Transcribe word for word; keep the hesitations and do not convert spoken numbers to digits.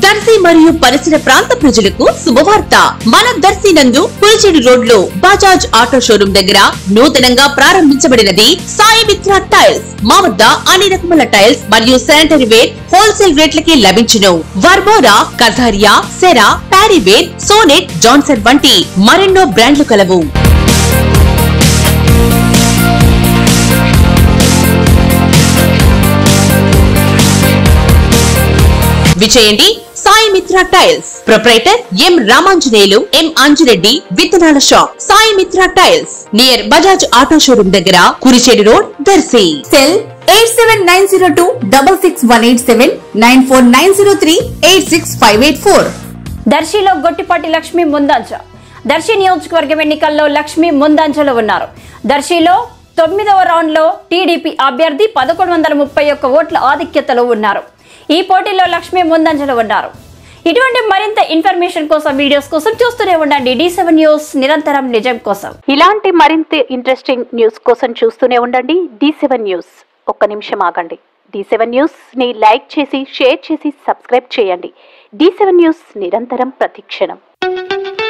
దర్శి మరియు పరిసర ప్రాంత ప్రజలకు శుభవార్త. మన దర్శి నందు పులిచెడు రోడ్ లో బజాజ్ ఆటో షోరూమ్ దగ్గర నూతనంగా ప్రారంభించబడినది సాయి మిత్ర టైల్స్. మా వద్ద అన్ని రకముల టైల్స్ మరియు శానిటరీ వేర్ హోల్సేల్ రేట్లకి లభించును. వర్మోరా, కథారియా, సెరా, ప్యారీవేర్, సోనెట్, జాన్సన్ వంటి మరెన్నో బ్రాండ్లు కలవు. విచేయండి Sai Mitra tiles. Proprietor M Ramanjaneyulu, M Anjireddy, విత్తనాల shop. Sai Mitra tiles near Bajaj auto showroom దగ్గర, Kurichedu road, Darsi. Cell eight seven nine zero two double six one eight seven nine four nine zero three eight six five eight four. దర్శిలో గొట్టిపాటి లక్ష్మి ముందంజ. దర్శి నియోజకవర్గం ఎన్నికల్లో లక్ష్మి ముందంజలో ఉన్నారు. దర్శిలో తొమ్మిదవ round లో టీడీపీ అభ్యర్థి పదకొండు వందల ముప్పై ఒక్క ఓట్ల ఆధిక్యతలో ఉన్నారు. ఈ పోటీలో లక్ష్మి ముందంజలో ఉన్నారు. ఇటువంటి మరింత ఇన్ఫర్మేషన్ కోసం, వీడియోస్ కోసం చూస్తూనే ఉండండి డి సెవెన్ న్యూస్, నిరంతరం నిజం కోసం. ఇలాంటి మరింత ఇంట్రెస్టింగ్ న్యూస్ కోసం చూస్తూనే ఉండండి డి సెవెన్ న్యూస్. ఒక్క నిమిషం ఆగండి. డి సెవెన్ న్యూస్ ని లైక్ చేసి, షేర్ చేసి, సబ్స్క్రైబ్ చేయండి. డి సెవెన్ న్యూస్, నిరంతరం ప్రతిక్షణం.